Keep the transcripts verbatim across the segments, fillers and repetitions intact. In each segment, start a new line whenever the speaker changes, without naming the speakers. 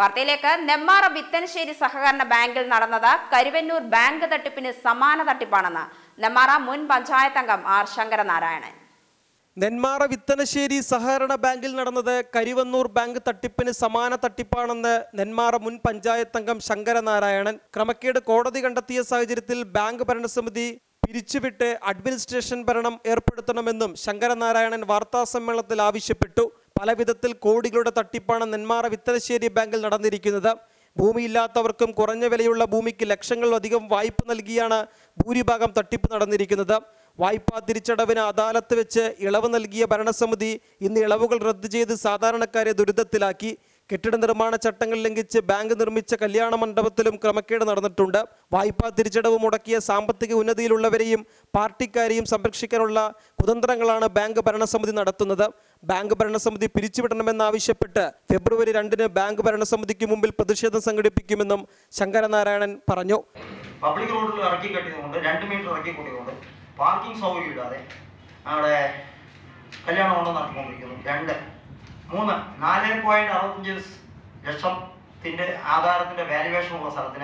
വാർത്തയിലേക്ക്. നെന്മാറ വിത്തനശ്ശേരി സഹകരണ ബാങ്കിൽ നടന്നത് കരുവന്നൂർ ബാങ്ക് തട്ടിപ്പിന് സമാന തട്ടിപ്പാണെന്ന് നെന്മാറ മുൻ പഞ്ചായത്ത് അംഗം ആർ ശങ്കരനാരായണൻ.
നെന്മാറ വിത്തനശ്ശേരി സഹകരണ ബാങ്കിൽ നടന്നത് കരിവന്നൂർ ബാങ്ക് തട്ടിപ്പിന് സമാന തട്ടിപ്പാണെന്ന് നെന്മാറ മുൻ പഞ്ചായത്ത് അംഗം ശങ്കരനാരായണൻ. ക്രമക്കേട് കോടതി കണ്ടെത്തിയ സാഹചര്യത്തിൽ ബാങ്ക് ഭരണസമിതി പിരിച്ചുവിട്ട് അഡ്മിനിസ്ട്രേഷൻ ഭരണം ഏർപ്പെടുത്തണമെന്നും ശങ്കരനാരായണൻ വാർത്താസമ്മേളനത്തിൽ ആവശ്യപ്പെട്ടു. പല വിധത്തിൽ കോടികളുടെ തട്ടിപ്പാണ് നെന്മാറ വിത്തനശ്ശേരി ബാങ്കിൽ നടന്നിരിക്കുന്നത്. ഭൂമിയില്ലാത്തവർക്കും കുറഞ്ഞ വിലയുള്ള ഭൂമിക്ക് ലക്ഷങ്ങളിലധികം വായ്പ നൽകിയാണ് ഭൂരിഭാഗം തട്ടിപ്പ് നടന്നിരിക്കുന്നത്. വായ്പാ തിരിച്ചടവിന് അദാലത്ത് വെച്ച് ഇളവ് നൽകിയ ഭരണസമിതി ഇന്ന് ഇളവുകൾ റദ്ദു ചെയ്ത് സാധാരണക്കാരെ ദുരിതത്തിലാക്കി. കെട്ടിട നിർമ്മാണ ചട്ടങ്ങൾ ലംഘിച്ച് ബാങ്ക് നിർമ്മിച്ച കല്യാണ മണ്ഡപത്തിലും ക്രമക്കേട് നടന്നിട്ടുണ്ട്. വായ്പാ തിരിച്ചടവ് മുടക്കിയ സാമ്പത്തിക ഉന്നതിയിലുള്ളവരെയും പാർട്ടിക്കാരെയും സംരക്ഷിക്കാനുള്ള കുതന്ത്രങ്ങളാണ് ബാങ്ക് ഭരണസമിതി നടത്തുന്നത്. ബാങ്ക് ഭരണസമിതി പിരിച്ചുവിടണമെന്നാവശ്യപ്പെട്ട് ഫെബ്രുവരി രണ്ടിന് ബാങ്ക് ഭരണസമിതിക്ക് മുമ്പിൽ പ്രതിഷേധം സംഘടിപ്പിക്കുമെന്നും ശങ്കരനാരായണൻ പറഞ്ഞു.
പബ്ലിക് റോഡിൽ ഇറക്കി കെട്ടിയതുകൊണ്ട് രണ്ട് മീറ്റർ ഇറക്കി കൂട്ടിയതുകൊണ്ട് പാർക്കിംഗ് സൗകര്യം ഇല്ലാതെ അവിടെ കല്യാണ മണ്ഡപം നടത്തിക്കൊണ്ടിരിക്കുന്നു. രണ്ട് മൂന്ന് നാല് പോയിന്റ് അറുപത്തഞ്ച് ലക്ഷത്തിൻ്റെ ആധാരത്തിൻ്റെ വാല്യുവേഷനുള്ള സ്ഥലത്തിന്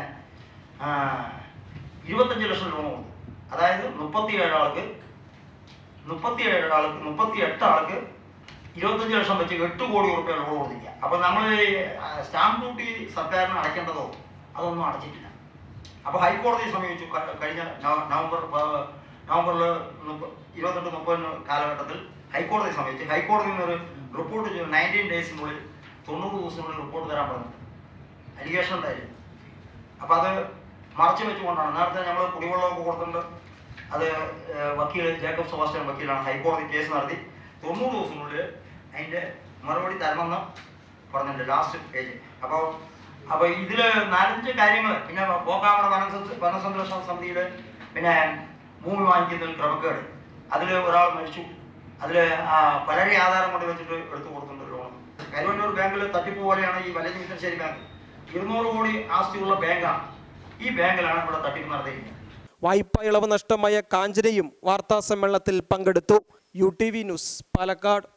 ഇരുപത്തഞ്ച് ലക്ഷം രൂപ കൊടുത്തു. അതായത് മുപ്പത്തിയേഴ് ആൾക്ക് മുപ്പത്തിയേഴ് ആൾക്ക് മുപ്പത്തി എട്ട് ആൾക്ക് ഇരുപത്തഞ്ച് ലക്ഷം വെച്ച് എട്ട് കോടി റുപ്യ ലോൺ കൊടുത്തിരിക്കുക. അപ്പോൾ നമ്മൾ സ്റ്റാമ്പ് ഡ്യൂട്ടി സർക്കാരിന് അടയ്ക്കേണ്ടതോ അതൊന്നും അടച്ചിട്ടില്ല. അപ്പോൾ ഹൈക്കോടതിയെ സമീപിച്ചു. കഴിഞ്ഞ നവംബർ നവംബറിൽ ഇരുപത്തെട്ട് മുപ്പതിന് കാലഘട്ടത്തിൽ ഹൈക്കോടതി സമീപിച്ച് ഹൈക്കോടതിയിൽ നിന്നൊരു റിപ്പോർട്ട് ചെയ്തു. നയൻറ്റീൻ ഡേയ്സിനുള്ളിൽ തൊണ്ണൂറ് ദിവസത്തിനുള്ളിൽ റിപ്പോർട്ട് തരാൻ പറഞ്ഞു. അലിഗേഷൻ ഉണ്ടായിരുന്നു. അപ്പോൾ അത് മറച്ചു വെച്ചുകൊണ്ടാണ് നേരത്തെ നമ്മൾ കുടിവെള്ളമൊക്കെ കൊടുത്തിട്ടുണ്ട്. അത് വക്കീൽ ജേക്കബ് സെബാസ്റ്റ്യൻ വക്കീലാണ് ഹൈക്കോടതി കേസ് നടത്തി തൊണ്ണൂറ് ദിവസത്തിനുള്ളിൽ അതിൻ്റെ മറുപടി തരണമെന്ന് പറഞ്ഞിട്ടുണ്ട് ലാസ്റ്റ് പേജ്. അപ്പോൾ അപ്പോൾ ഇതിൽ നാലഞ്ച് കാര്യങ്ങൾ പിന്നെ പോക്കാവട വന വനസംരക്ഷണ സമിതിയുടെ പിന്നെ ഭൂമി വാങ്ങിക്കുന്നതിൽ ക്രമക്കേട്, അതിൽ ഒരാൾ മരിച്ചു, അതിൽ പലരെ ആധാരം കൊണ്ട് വെച്ചിട്ട് എടുത്തു കൊടുത്തിട്ടുണ്ട് ലോൺ. കരുവന്നൂർ ബാങ്കിൽ തട്ടിപ്പ് പോലെയാണ് ഈ വല്ലഞ്ചി വിത്തനശ്ശേരി ബാങ്ക്. ഇരുന്നൂറ് കോടി ആസ്തിയുള്ള ബാങ്കാണ്. ഈ ബാങ്കിലാണ് ഇവിടെ തട്ടിപ്പ് നടത്തിയിരിക്കുന്നത്.
വായ്പാ ഇളവ് നഷ്ടമായ കാഞ്ചനയും വാർത്താ സമ്മേളനത്തിൽ പങ്കെടുത്തു. U T V news, Palakkad.